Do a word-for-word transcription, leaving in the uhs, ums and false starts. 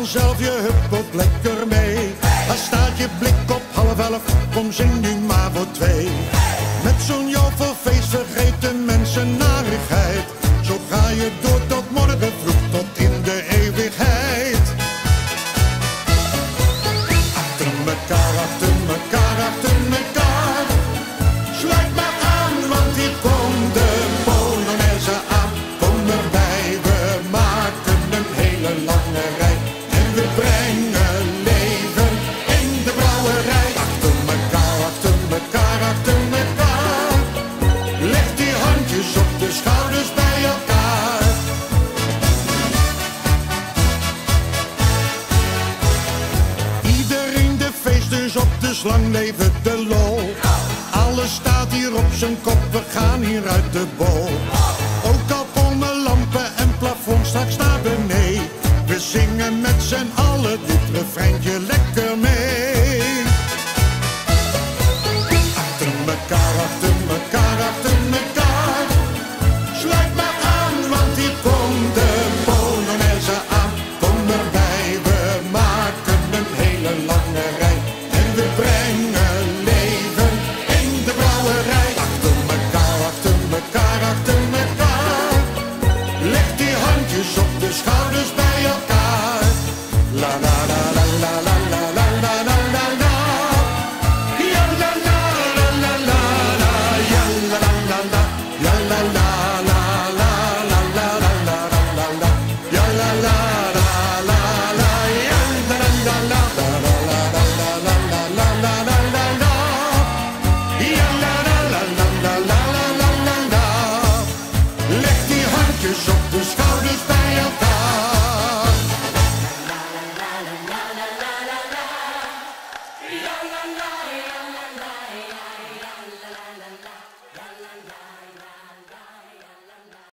vanzelf je hup op lekker mee. Daar staat je blik op half elf, kom zing nu maar voor twee. Met zo'n jovelfeest vergeten mensen narigheid. Zo ga je door tot morgen vroeg, tot in de eeuwigheid. Achter mekaar, achter mekaar, achter mekaar. Sluit maar aan, want hier komt de Polonaise aan. Kom erbij, we maken een hele lange rij. En we brengen leven in de brouwerij. Achter mekaar, achter mekaar, achter mekaar. Leg die handjes op de schouders bij elkaar. Iedereen de feest dus op de slang, leven de lol. Alles staat hier op zijn kop, we gaan hier uit de bol.